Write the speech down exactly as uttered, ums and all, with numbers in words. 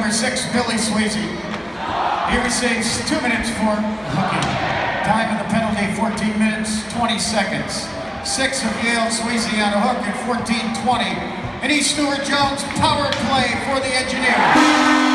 number six, Billy Swayze. He receives two minutes for hooking. Time of the penalty, fourteen minutes, twenty seconds. Six of Yale Swayze on a hook at fourteen twenty. And East Stewart Jones, power play for the Engineers.